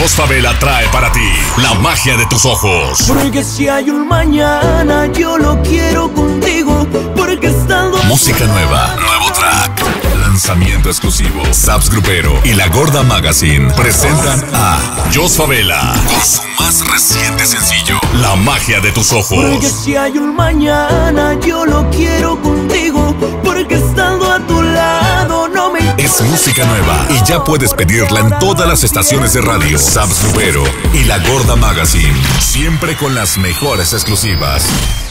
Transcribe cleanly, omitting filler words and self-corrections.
Jos Favela trae para ti la magia de tus ojos. Porque si hay un mañana, yo lo quiero contigo. Porque estando... Música nueva, nuevo track, lanzamiento exclusivo. Saps Grupero y La Gorda Magazine presentan a Jos Favela con su más reciente sencillo, La Magia de tus Ojos. Porque si hay un mañana, yo lo quiero contigo. Porque estando a tu lado no me... Es música nueva y ya puedes pedirla en todas las estaciones de radio. Saps Grupero y La Gorda Magazine, siempre con las mejores exclusivas.